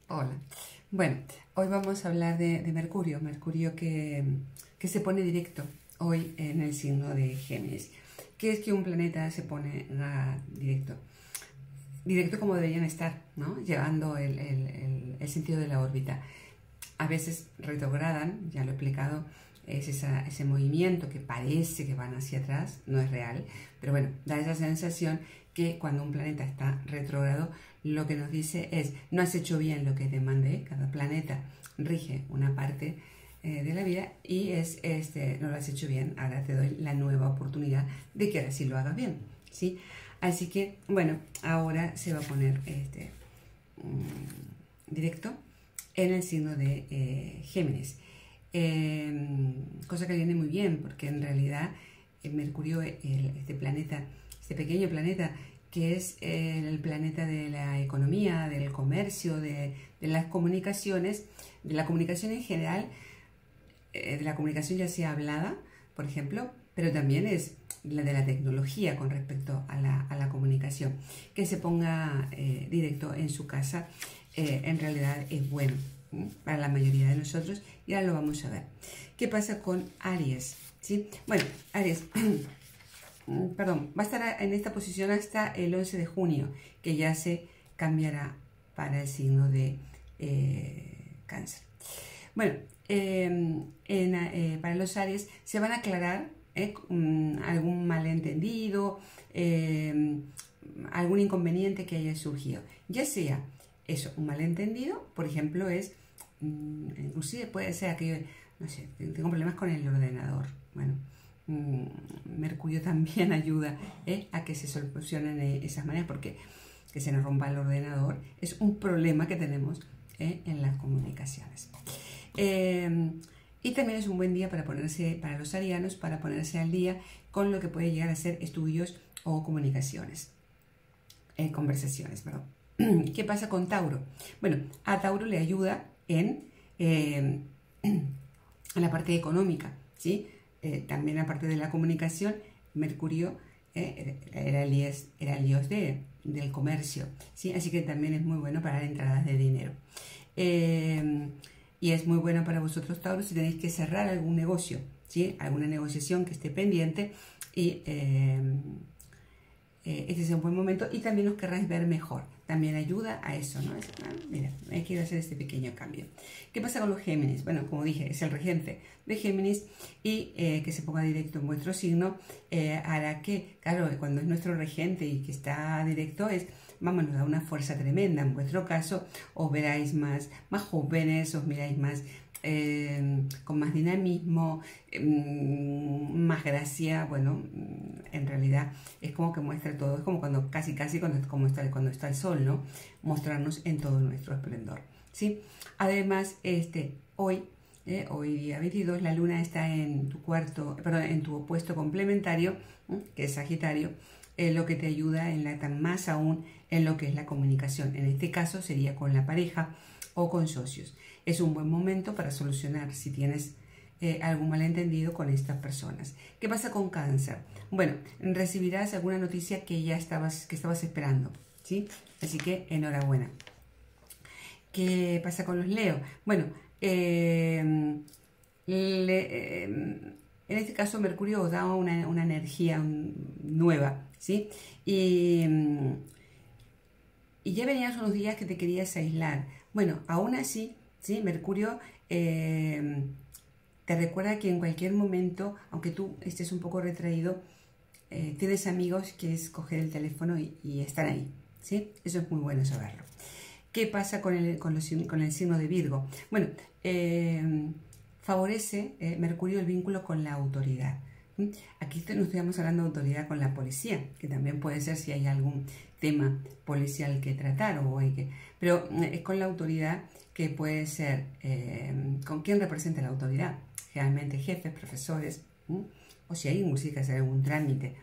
Hola. Bueno, hoy vamos a hablar de Mercurio. Mercurio que se pone directo hoy en el signo de Géminis. ¿Qué es que un planeta se pone directo? Directo como deberían estar, ¿no? Llevando el sentido de la órbita. A veces retrogradan, ya lo he explicado, es ese movimiento que parece que van hacia atrás, no es real, pero bueno, da esa sensación que cuando un planeta está retrógrado, lo que nos dice es, no has hecho bien lo que te mandé. Cada planeta rige una parte de la vida y no lo has hecho bien, ahora te doy la nueva oportunidad de que ahora sí lo hagas bien, ¿sí? Así que, bueno, ahora se va a poner directo en el signo de Géminis. Cosa que viene muy bien, porque en realidad Mercurio, este pequeño planeta, que es el planeta de la economía, del comercio, de las comunicaciones, de la comunicación en general, de la comunicación ya sea hablada, por ejemplo, pero también es la de la tecnología con respecto a la comunicación. Que se ponga directo en su casa, en realidad es bueno para la mayoría de nosotros, y ahora lo vamos a ver. ¿Qué pasa con Aries? ¿Sí? Bueno, Aries, perdón, va a estar en esta posición hasta el 11 de junio, que ya se cambiará para el signo de Cáncer. Bueno, para los Aries se van a aclarar algún malentendido, algún inconveniente que haya surgido. Ya sea eso, un malentendido, por ejemplo, inclusive puede ser aquello, no sé, tengo problemas con el ordenador. Bueno, Mercurio también ayuda a que se solucionen esas maneras, porque que se nos rompa el ordenador es un problema que tenemos en las comunicaciones. Y también es un buen día para los arianos, para ponerse al día con lo que puede llegar a ser estudios o conversaciones, perdón. ¿Qué pasa con Tauro? Bueno, a Tauro le ayuda en la parte económica, ¿sí? También aparte de la comunicación, Mercurio era el dios del comercio, ¿sí? Así que también es muy bueno para entradas de dinero. Y es muy bueno para vosotros, Tauro, si tenéis que cerrar algún negocio, ¿sí? Alguna negociación que esté pendiente, y este es un buen momento, y también os querráis ver mejor. También ayuda a eso, ¿no? Mira, quiero hacer este pequeño cambio. ¿Qué pasa con los Géminis? Bueno, como dije, es el regente de Géminis, y que se ponga directo en vuestro signo hará que, claro, cuando es nuestro regente y que está directo, nos da una fuerza tremenda. En vuestro caso, os veráis más jóvenes, os miráis más con más dinamismo, más gracia. Bueno, en realidad es como que muestra todo, es como cuando casi cuando está el sol, ¿no? Mostrarnos en todo nuestro esplendor, ¿sí? Además, hoy día 22, la luna está en tu opuesto complementario, que es Sagitario, lo que te ayuda más aún en lo que es la comunicación. En este caso sería con la pareja o con socios. Es un buen momento para solucionar si tienes algún malentendido con estas personas. ¿Qué pasa con Cáncer? Bueno, recibirás alguna noticia que estabas esperando, ¿sí? Así que enhorabuena. ¿Qué pasa con los Leo? Bueno, en este caso Mercurio os da una energía nueva, ¿sí? Y ya venías unos días que te querías aislar. Bueno, aún así, ¿sí? Mercurio te recuerda que en cualquier momento, aunque tú estés un poco retraído, tienes amigos que es coger el teléfono y estar ahí, ¿sí? Eso es muy bueno saberlo. ¿Qué pasa con el signo de Virgo? Bueno, favorece Mercurio el vínculo con la autoridad. Aquí no estamos hablando de autoridad con la policía, que también puede ser si hay algún tema policial que tratar, pero es con la autoridad, que puede ser con quién representa la autoridad, generalmente jefes, profesores, o si hay inclusive que hacer algún trámite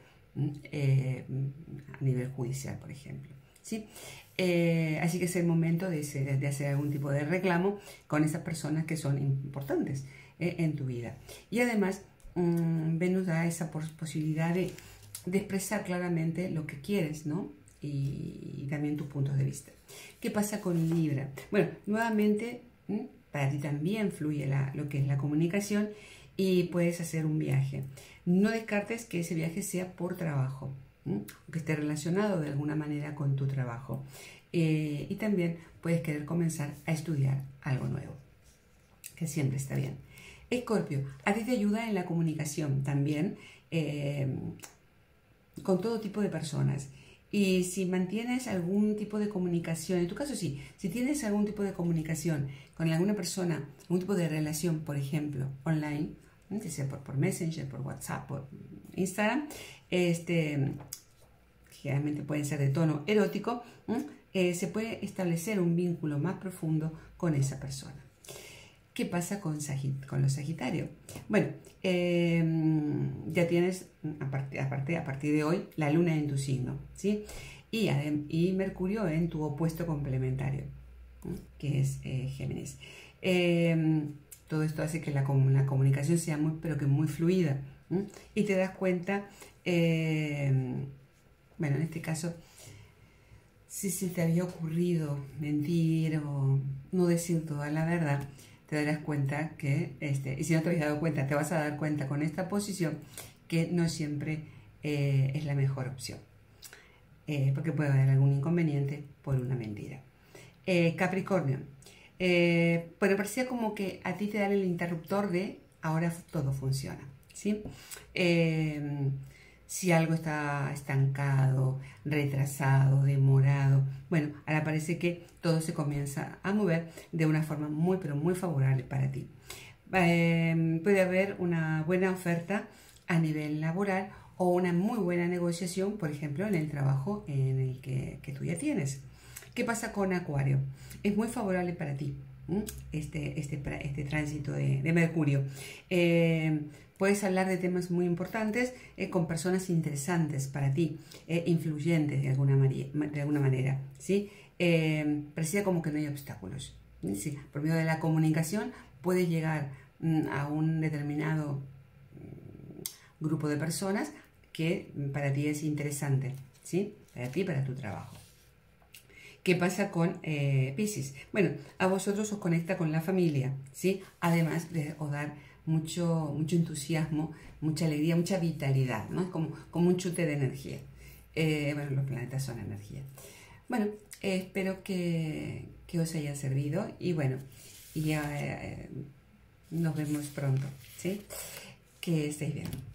a nivel judicial, por ejemplo, ¿sí? Así que es el momento de hacer algún tipo de reclamo con esas personas que son importantes en tu vida. Y además, Venus da esa posibilidad de expresar claramente lo que quieres, ¿no? y también tus puntos de vista. ¿Qué pasa con Libra? Bueno, nuevamente, para ti también fluye lo que es la comunicación y puedes hacer un viaje. No descartes que ese viaje sea por trabajo, que esté relacionado de alguna manera con tu trabajo. Y también puedes querer comenzar a estudiar algo nuevo, que siempre está bien. Escorpio, a ti te ayuda en la comunicación también con todo tipo de personas. Y si mantienes algún tipo de comunicación, en tu caso sí, si tienes algún tipo de comunicación con alguna persona, algún tipo de relación, por ejemplo, online, ya sea por Messenger, por WhatsApp, por Instagram, generalmente pueden ser de tono erótico, se puede establecer un vínculo más profundo con esa persona. ¿Qué pasa con los Sagitarios? Bueno, ya tienes, a partir de hoy, la luna en tu signo, ¿sí? Y Mercurio en tu opuesto complementario, que es Géminis. Todo esto hace que la comunicación sea pero que muy fluida, y te das cuenta, bueno, en este caso, si se te había ocurrido mentir o no decir toda la verdad, te darás cuenta que, y si no te habías dado cuenta, te vas a dar cuenta con esta posición que no siempre es la mejor opción, porque puede haber algún inconveniente por una mentira. Capricornio, bueno, parecía como que a ti te dan el interruptor de ahora todo funciona, ¿sí? Si algo está estancado, retrasado, demorado, bueno, ahora parece que todo se comienza a mover de una forma muy, pero muy favorable para ti. Puede haber una buena oferta a nivel laboral o una muy buena negociación, por ejemplo, en el trabajo en el que tú ya tienes. ¿Qué pasa con Acuario? Es muy favorable para ti este tránsito de Mercurio. Puedes hablar de temas muy importantes con personas interesantes para ti, influyentes de alguna manera, ¿sí? Parecía como que no hay obstáculos, ¿sí? Por medio de la comunicación puedes llegar a un determinado grupo de personas que para ti es interesante, ¿sí? Para ti y para tu trabajo. ¿Qué pasa con Piscis? Bueno, a vosotros os conecta con la familia, ¿sí? Además de os dar mucho entusiasmo, mucha alegría, mucha vitalidad, ¿no? Es como un chute de energía. Bueno, los planetas son energía. Bueno, espero que os haya servido y bueno, ya nos vemos pronto, ¿sí? Que estéis bien.